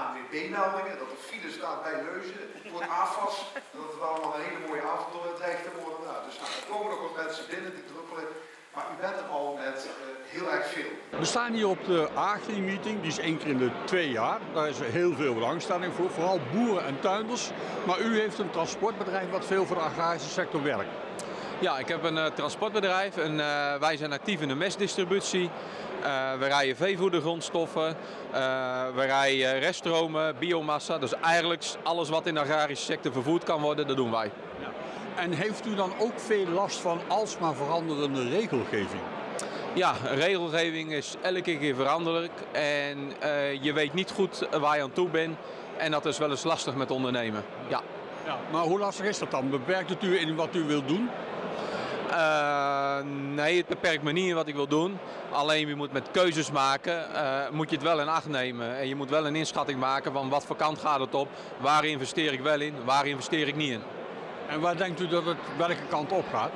ANWB-meldingen, dat er file staat bij Leuzen, voor het AFAS, dat het allemaal een hele mooie avond dreigt te worden. Nou, dus er komen nog wat mensen binnen die druppelen, maar u bent er al met heel erg veel. We staan hier op de Agri-meeting, die is 1 keer in de 2 jaar. Daar is heel veel belangstelling voor, vooral boeren en tuinders. Maar u heeft een transportbedrijf wat veel voor de agrarische sector werkt. Ja, ik heb een transportbedrijf en wij zijn actief in de mestdistributie. We rijden veevoedergrondstoffen, we rijden reststromen, biomassa. Dus eigenlijk alles wat in de agrarische sector vervoerd kan worden, dat doen wij. Ja. En heeft u dan ook veel last van alsmaar veranderende regelgeving? Ja, regelgeving is elke keer veranderlijk en je weet niet goed waar je aan toe bent. En dat is wel eens lastig met ondernemen. Ja. Ja, maar hoe lastig is dat dan? Beperkt het u in wat u wilt doen? Nee, het beperkt me niet in wat ik wil doen. Alleen je moet met keuzes maken, moet je het wel in acht nemen. En je moet wel een inschatting maken van wat voor kant gaat het op. Waar investeer ik wel in, waar investeer ik niet in. En waar denkt u dat het welke kant op gaat?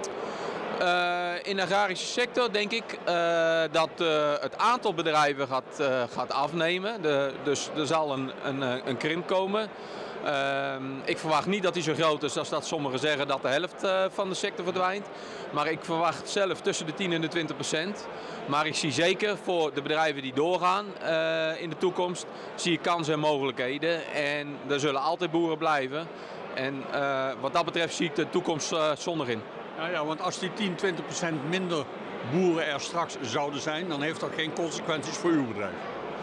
In de agrarische sector denk ik dat het aantal bedrijven gaat afnemen. Dus er zal een krimp komen. Ik verwacht niet dat die zo groot is als dat sommigen zeggen dat de helft van de sector verdwijnt. Maar ik verwacht zelf tussen de 10 en de 20%. Maar ik zie zeker voor de bedrijven die doorgaan in de toekomst, zie ik kansen en mogelijkheden. En er zullen altijd boeren blijven. En wat dat betreft zie ik de toekomst zonnig in. Ja, want als die 10-20% minder boeren er straks zouden zijn, dan heeft dat geen consequenties voor uw bedrijf.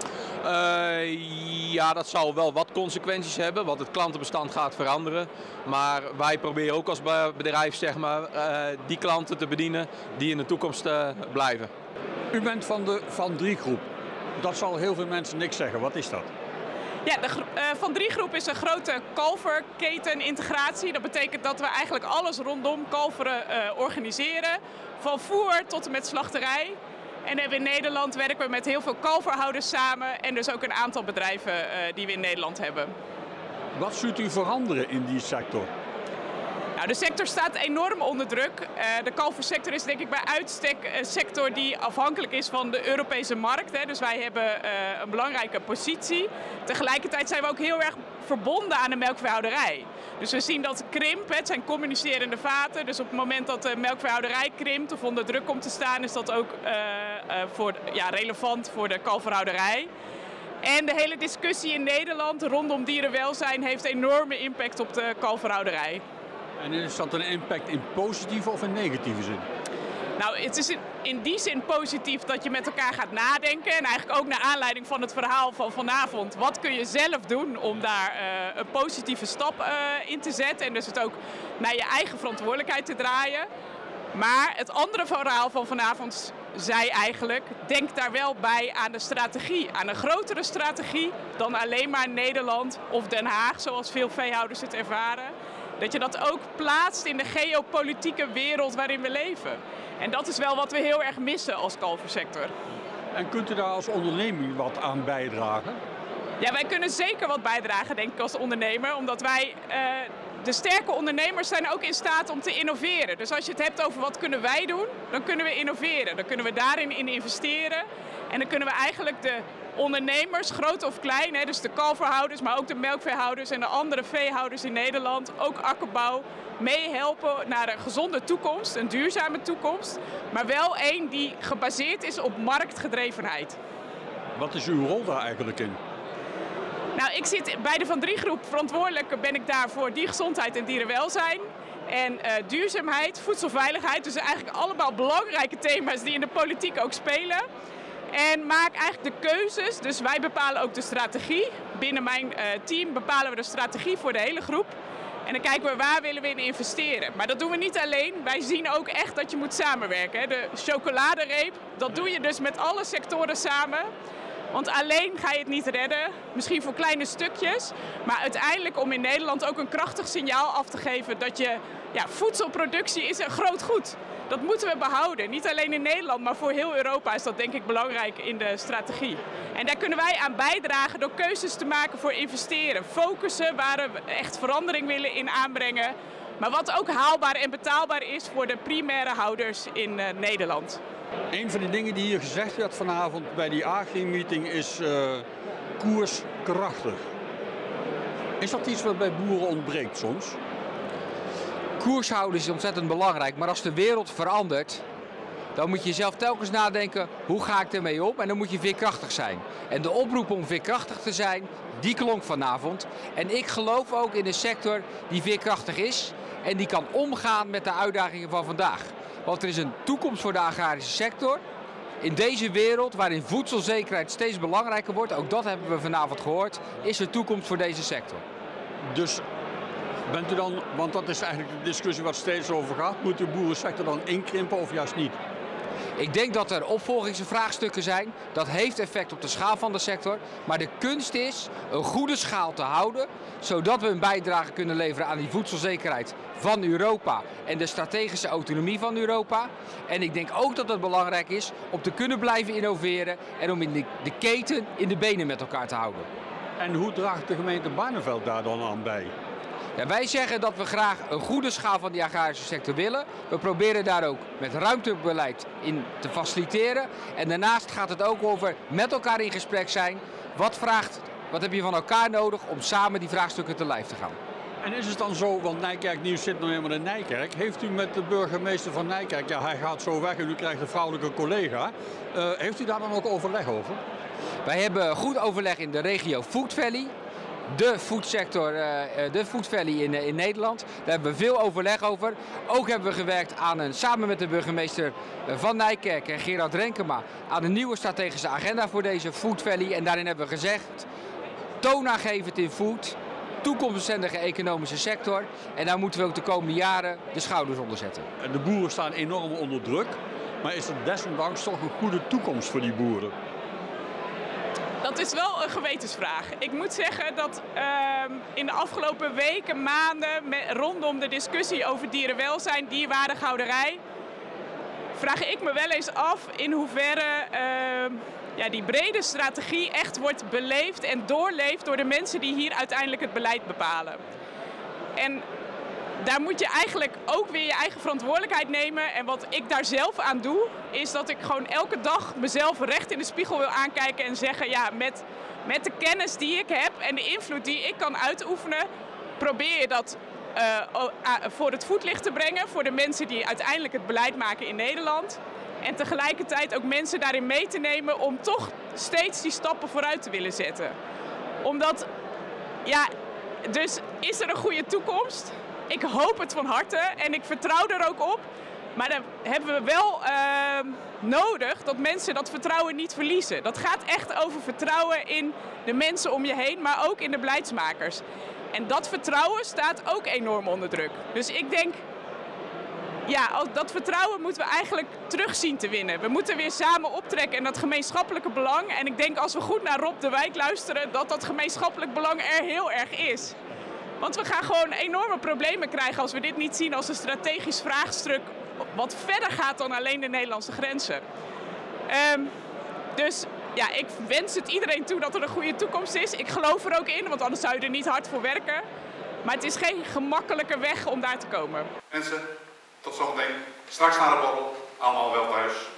Ja, dat zal wel wat consequenties hebben, want het klantenbestand gaat veranderen. Maar wij proberen ook als bedrijf zeg maar, die klanten te bedienen die in de toekomst blijven. U bent van de Van Drie Groep. Dat zal heel veel mensen niks zeggen. Wat is dat? Ja, de Van Drie Groep is een grote kalverketenintegratie. Dat betekent dat we eigenlijk alles rondom kalveren organiseren. Van voer tot en met slachterij. En in Nederland werken we met heel veel kalverhouders samen en dus ook een aantal bedrijven die we in Nederland hebben. Wat ziet u veranderen in die sector? Nou, de sector staat enorm onder druk. De kalversector is denk ik bij uitstek een sector die afhankelijk is van de Europese markt. Hè. Dus wij hebben een belangrijke positie. Tegelijkertijd zijn we ook heel erg verbonden aan de melkveehouderij. Dus we zien dat krimp, het zijn communicerende vaten. Dus op het moment dat de melkveehouderij krimpt of onder druk komt te staan, is dat ook relevant voor de kalverhouderij. En de hele discussie in Nederland rondom dierenwelzijn heeft enorme impact op de kalverhouderij. En is dat een impact in positieve of in negatieve zin? Nou, het is in die zin positief dat je met elkaar gaat nadenken. En eigenlijk ook naar aanleiding van het verhaal van vanavond. Wat kun je zelf doen om daar een positieve stap in te zetten. En dus het ook naar je eigen verantwoordelijkheid te draaien. Maar het andere verhaal van vanavond zei eigenlijk, denk daar wel bij aan de strategie. Aan een grotere strategie dan alleen maar Nederland of Den Haag, zoals veel veehouders het ervaren. Dat je dat ook plaatst in de geopolitieke wereld waarin we leven. En dat is wel wat we heel erg missen als kalversector. En kunt u daar als onderneming wat aan bijdragen? Ja, wij kunnen zeker wat bijdragen, denk ik, als ondernemer. Omdat wij, de sterke ondernemers zijn ook in staat om te innoveren. Dus als je het hebt over wat kunnen wij doen, dan kunnen we innoveren. Dan kunnen we daarin investeren. En dan kunnen we eigenlijk de ondernemers, groot of klein, hè, dus de kalverhouders, maar ook de melkveehouders en de andere veehouders in Nederland, ook akkerbouw, meehelpen naar een gezonde toekomst, een duurzame toekomst, maar wel één die gebaseerd is op marktgedrevenheid. Wat is uw rol daar eigenlijk in? Nou, ik zit bij de Van Drie Groep, verantwoordelijk ben ik daar voor diergezondheid en dierenwelzijn. En duurzaamheid, voedselveiligheid, dus eigenlijk allemaal belangrijke thema's die in de politiek ook spelen. En maak eigenlijk de keuzes, dus wij bepalen ook de strategie. Binnen mijn team bepalen we de strategie voor de hele groep. En dan kijken we waar willen we in investeren. Maar dat doen we niet alleen, wij zien ook echt dat je moet samenwerken. De chocoladereep, dat doe je dus met alle sectoren samen. Want alleen ga je het niet redden, misschien voor kleine stukjes. Maar uiteindelijk om in Nederland ook een krachtig signaal af te geven dat voedselproductie is een groot goed. Dat moeten we behouden. Niet alleen in Nederland, maar voor heel Europa is dat denk ik belangrijk in de strategie. En daar kunnen wij aan bijdragen door keuzes te maken voor investeren. Focussen waar we echt verandering willen in aanbrengen. Maar wat ook haalbaar en betaalbaar is voor de primaire houders in Nederland. Een van de dingen die hier gezegd werd vanavond bij die Agri-meeting is koerskrachtig. Is dat iets wat bij boeren ontbreekt soms? Koers houden is ontzettend belangrijk, maar als de wereld verandert, dan moet je zelf telkens nadenken, hoe ga ik ermee om? En dan moet je veerkrachtig zijn. En de oproep om veerkrachtig te zijn, die klonk vanavond. En ik geloof ook in een sector die veerkrachtig is en die kan omgaan met de uitdagingen van vandaag. Want er is een toekomst voor de agrarische sector. In deze wereld waarin voedselzekerheid steeds belangrijker wordt, ook dat hebben we vanavond gehoord, is er toekomst voor deze sector. Dus bent u dan, want dat is eigenlijk de discussie waar het steeds over gaat, moet de boerensector dan inkrimpen of juist niet? Ik denk dat er opvolgingsvraagstukken zijn. Dat heeft effect op de schaal van de sector. Maar de kunst is een goede schaal te houden, zodat we een bijdrage kunnen leveren aan die voedselzekerheid van Europa en de strategische autonomie van Europa. En ik denk ook dat het belangrijk is om te kunnen blijven innoveren en om in de keten in de benen met elkaar te houden. En hoe draagt de gemeente Barneveld daar dan aan bij? Ja, wij zeggen dat we graag een goede schaal van die agrarische sector willen. We proberen daar ook met ruimtebeleid in te faciliteren. En daarnaast gaat het ook over met elkaar in gesprek zijn. Wat heb je van elkaar nodig om samen die vraagstukken te lijf te gaan? En is het dan zo, want Nijkerk Nieuws zit nog helemaal in Nijkerk. Heeft u met de burgemeester van Nijkerk, ja hij gaat zo weg en u krijgt een vrouwelijke collega. Heeft u daar dan ook overleg over? Wij hebben goed overleg in de regio Food Valley. De foodsector, de Food Valley in Nederland. Daar hebben we veel overleg over. Ook hebben we gewerkt aan samen met de burgemeester van Nijkerk en Gerard Renkema aan een nieuwe strategische agenda voor deze Food Valley. En daarin hebben we gezegd, toonaangevend in food, toekomstbestendige economische sector. En daar moeten we ook de komende jaren de schouders onder zetten. De boeren staan enorm onder druk, maar is er desondanks toch een goede toekomst voor die boeren? Dat is wel een gewetensvraag. Ik moet zeggen dat in de afgelopen weken, maanden, rondom de discussie over dierenwelzijn, dierwaardighouderij, vraag ik me wel eens af in hoeverre die brede strategie echt wordt beleefd en doorleefd door de mensen die hier uiteindelijk het beleid bepalen. En daar moet je eigenlijk ook weer je eigen verantwoordelijkheid nemen. En wat ik daar zelf aan doe, is dat ik gewoon elke dag mezelf recht in de spiegel wil aankijken en zeggen, ja, met de kennis die ik heb en de invloed die ik kan uitoefenen, probeer je dat voor het voetlicht te brengen voor de mensen die uiteindelijk het beleid maken in Nederland. En tegelijkertijd ook mensen daarin mee te nemen om toch steeds die stappen vooruit te willen zetten. Omdat, ja, dus is er een goede toekomst? Ik hoop het van harte en ik vertrouw er ook op. Maar dan hebben we wel nodig dat mensen dat vertrouwen niet verliezen. Dat gaat echt over vertrouwen in de mensen om je heen, maar ook in de beleidsmakers. En dat vertrouwen staat ook enorm onder druk. Dus ik denk, ja, dat vertrouwen moeten we eigenlijk terug zien te winnen. We moeten weer samen optrekken in dat gemeenschappelijke belang. En ik denk als we goed naar Rob de Wijk luisteren, dat dat gemeenschappelijk belang er heel erg is. Want we gaan gewoon enorme problemen krijgen als we dit niet zien als een strategisch vraagstuk wat verder gaat dan alleen de Nederlandse grenzen. Dus ja, ik wens het iedereen toe dat er een goede toekomst is. Ik geloof er ook in, want anders zou je er niet hard voor werken. Maar het is geen gemakkelijke weg om daar te komen. Mensen, tot zometeen. Straks naar de borrel. Allemaal wel thuis.